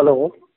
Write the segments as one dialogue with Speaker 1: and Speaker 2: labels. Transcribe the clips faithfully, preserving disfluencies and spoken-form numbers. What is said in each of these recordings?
Speaker 1: Hello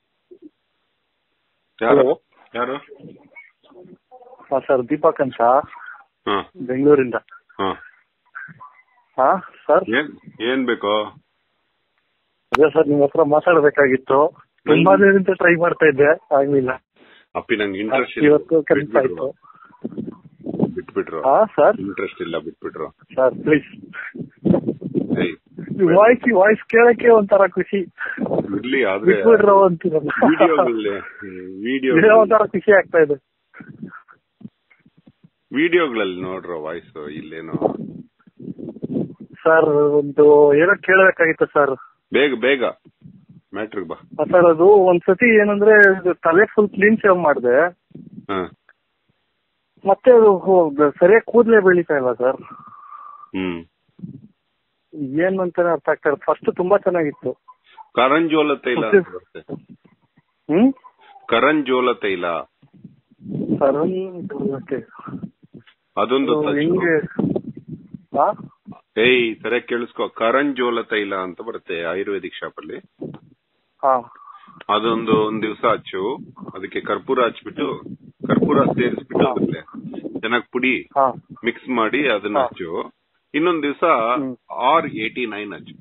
Speaker 1: hello
Speaker 2: ಯಾರು?
Speaker 1: ಹಾಂ sir, Deepak ಅಂತ
Speaker 2: ಹಾಂ,
Speaker 1: ಬೆಂಗಳೂರಿಂದ.
Speaker 2: ಹಾಂ.
Speaker 1: ಹಾಂ ಸರ್,
Speaker 2: ಏನ್ ಏನ್ ಬೇಕು?
Speaker 1: ಅದೇ ಸರ್ ನಿಮ್ಮ ಹತ್ರ ಮಾತಾಡಬೇಕಾಗಿತ್ತು. ತುಂಬಾ ದಿನದಿಂದ ಟ್ರೈ ಮಾಡ್ತಾ ಇದ್ದೆ, ಆಗ್ಲಿಲ್ಲ.
Speaker 2: ಅಪ್ಪಿ ನಂಗೆ ಇಂಟ್ರೆಸ್ಟ್
Speaker 1: ಇವತ್ತು ಕೆಲಸ ಆಯ್ತು.
Speaker 2: ಬಿಟ್ಬಿಟ್ರು.
Speaker 1: ಹಾ ಸರ್,
Speaker 2: ಇಂಟ್ರೆಸ್ಟ್ ಇಲ್ಲ, ಬಿಟ್ಬಿಟ್ರು.
Speaker 1: Sir please.
Speaker 2: ಏಯ್,
Speaker 1: ವಾಯ್ಸ್ ವಾಯ್ಸ್ ಕೇಳಕ್ಕೆ ಒಂಥರ ಖುಷಿ.
Speaker 2: ಇರ್ಲಿ, ಆದ್ರೆ
Speaker 1: ಬಿಟ್ಬಿಟ್ರು ಅಂತೀರಲ್ಲ,
Speaker 2: ವಿಡಿಯೋಗಳಲ್ಲಿ ವಿಡಿಯೋ
Speaker 1: ಒಂಥರ ಖುಷಿ ಆಗ್ತಾ ಇದೆ.
Speaker 2: ವಿಡಿಯೋಗಳಲ್ಲಿ ನೋಡ್ರೋ ವಾಯ್ಸ್ ಇಲ್ಲೇನೋ.
Speaker 1: ಸರ್ ಒಂದು ಏನೋ ಕೇಳಬೇಕಾಗಿತ್ತು ಸರ್.
Speaker 2: ಬೇಗ ಬೇಗ ಮ್ಯಾಟ್ರಿಗ್ ಬಾ.
Speaker 1: ಸರ್ ಅದು ಒಂದ್ಸತಿ ಏನಂದ್ರೆ ಇದು ತಲೆ ಫುಲ್ ಕ್ಲೀನ್ ಶೇವ್ ಮಾಡಿದೆ,
Speaker 2: ಹ್ಮ್
Speaker 1: ಮತ್ತೆ ಅದು ಸರಿಯಾಗಿ ಕೂದಲೇ ಬೆಳೀತಾ ಇಲ್ಲ ಸರ್.
Speaker 2: ಹ್ಮ್
Speaker 1: ಏನ್ ಅಂತಾನೆ ಅರ್ಥ ಆಗ್ತಾ ಇಲ್ಲ. ಫಸ್ಟ್ ತುಂಬಾ ಚೆನ್ನಾಗಿತ್ತು.
Speaker 2: ಕರಂಜೋಲ ತೈಲ ಅಂತ ಬರುತ್ತೆ.
Speaker 1: ಹ್ಮ್
Speaker 2: ಕರಂಜೋಲ ತೈಲ
Speaker 1: ಸರ್
Speaker 2: ಅದೊಂದು
Speaker 1: ಹೆಂಗೆ? ಹಾ
Speaker 2: ಏಯ್ ಸರಿಯಾಗಿ ಕೇಳಿಸ್ಕೊ, ಕರಂಜೋಲ ತೈಲ ಅಂತ ಬರುತ್ತೆ ಆಯುರ್ವೇದಿಕ್ ಶಾಪ್ ಅಲ್ಲಿ.
Speaker 1: ಹಾ
Speaker 2: ಅದೊಂದು ಒಂದ್ ದಿವಸ ಹಚ್ಚು, ಅದಕ್ಕೆ ಕರ್ಪೂರ ಹಚ್ಬಿಟ್ಟು ಕರ್ಪೂರ ಸೇರಿಸ್ಬಿಟ್ಟು ಅದಕ್ಕೆ ಚೆನ್ನಾಗಿ ಪುಡಿ
Speaker 1: ಹಾ
Speaker 2: ಮಿಕ್ಸ್ ಮಾಡಿ ಅದನ್ನ ಹಚ್ಚು. ಇನ್ನೊಂದ್ ದಿವಸ ಆರ್ ಏಟಿ ನೈನ್ ಹಚ್ಚು.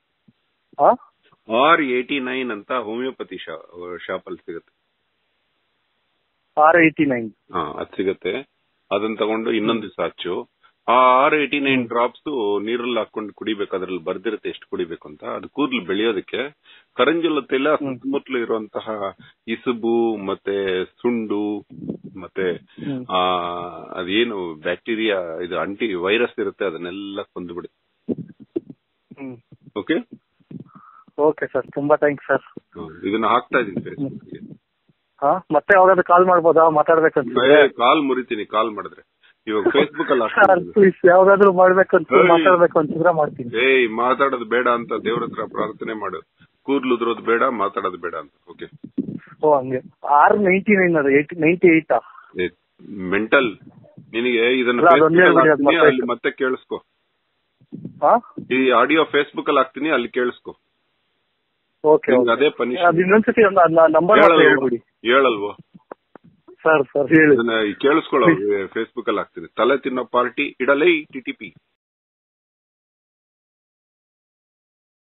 Speaker 2: ಆರ್ ಏಟಿ ನೈನ್ ಅಂತ ಹೋಮಿಯೋಪತಿ ಶಾಪ್ ಅಲ್ಲಿ ಸಿಗುತ್ತೆ.
Speaker 1: ಆರ್ ಏಟಿ ನೈನ್
Speaker 2: ಹಾ ಅದ್ ಸಿಗತ್ತೆ. ಅದನ್ನ ತಗೊಂಡು ಇನ್ನೊಂದ್ ದಿವಸ ಹಚ್ಚು. ಆ ಆರ್ ಏಟಿ ನೈನ್ ಡ್ರಾಪ್ಸ್ ನೀರಲ್ಲಿ ಹಾಕೊಂಡು ಕುಡಿಬೇಕು. ಅದ್ರಲ್ಲಿ ಬರ್ದಿರುತ್ತೆ ಎಷ್ಟು ಕುಡಿಬೇಕು ಅಂತ. ಅದು ಕೂದಲು ಬೆಳೆಯೋದಕ್ಕೆ. ಕರಂಜೋಲ ತೈಲ ಸುತ್ತಮುತ್ತಲು ಇರುವಂತಹ ಇಸುಬು ಮತ್ತೆ ಸುಂಡು ಮತ್ತೆ ಆ ಅದೇನು ಬ್ಯಾಕ್ಟೀರಿಯಾ ಇದು ಅಂಟಿ ವೈರಸ್ ಇರುತ್ತೆ, ಅದನ್ನೆಲ್ಲ ಕೊಂದುಬಿಡುತ್ತೆ. ಓಕೆ
Speaker 1: ಓಕೆ ಸರ್, ತುಂಬಾ ಥ್ಯಾಂಕ್ಸ್ ಸರ್.
Speaker 2: ಇದನ್ನ ಹಾಕ್ತಾ ಇದೀನಿ ಫೇಸ್ಬುಕ್ಗೆ.
Speaker 1: ಹಾ ಮತ್ತೆ ಯಾವಾಗಾದ್ರೂ ಕಾಲ್ ಮಾಡ್ಬೋದಾ? ಮಾತಾಡ್ಬೇಕಂತ
Speaker 2: ಕಾಲ್ ಮುರಿತೀನಿ ಕಾಲ್ ಮಾಡಿದ್ರೆ. ಇವಾಗ ಫೇಸ್ಬುಕ್ ಅಲ್ಲಿ
Speaker 1: ಪ್ಲೀಸ್, ಯಾವಾಗಾದ್ರೂ ಮಾಡ್ಬೇಕಂತ ಮಾತಾಡ್ಬೇಕು ಅಂತಿದ್ರೆ ಮಾಡ್ತೀನಿ.
Speaker 2: ಏಯ್ ಮಾತಾಡೋದು ಬೇಡ ಅಂತ ದೇವ್ರ ಹತ್ರ ಪ್ರಾರ್ಥನೆ ಮಾಡು. ಕೂದ್ಲು ಉದ್ರೋದು ಬೇಡ, ಮಾತಾಡೋದು ಬೇಡ ಅಂತ. ಓಕೆ.
Speaker 1: ಓ ಹಂಗೆ. ಆರ್ ನೈಂಟಿ ನೈನ್ ಅದು ನೈಂಟಿ ಏಟ್
Speaker 2: ಮೆಂಟಲ್ ನಿನಗೆ ಇದನ್ನ ಅಲ್ಲಿ ಮತ್ತೆ ಕೇಳಿಸ್ಕೊ. ಈ ಆಡಿಯೋ ಫೇಸ್ಬುಕ್ ಅಲ್ಲಿ ಹಾಕ್ತೀನಿ, ಅಲ್ಲಿ ಕೇಳಿಸ್ಕೊ.
Speaker 1: ಓಕೆ.
Speaker 2: ಅದೇ ಪನಿಷ್.
Speaker 1: ಇನ್ನೊಂದ್ಸತಿ ನಂಬರ್ ಹೇಳ್ಬಿಡಿ.
Speaker 2: ಹೇಳಲ್ವೋ
Speaker 1: ಸರ್ ಸರ್ ಹೇಳಿ.
Speaker 2: ಕೇಳಿಸ್ಕೊಳ್ಳೋ. ಫೇಸ್ಬುಕ್ ಅಲ್ಲಿ ಹಾಕ್ತೀನಿ. ತಲೆ ತಿನ್ನೋ ಪಾರ್ಟಿ ಇಡಲೈ ಟಿಟಿಪಿ.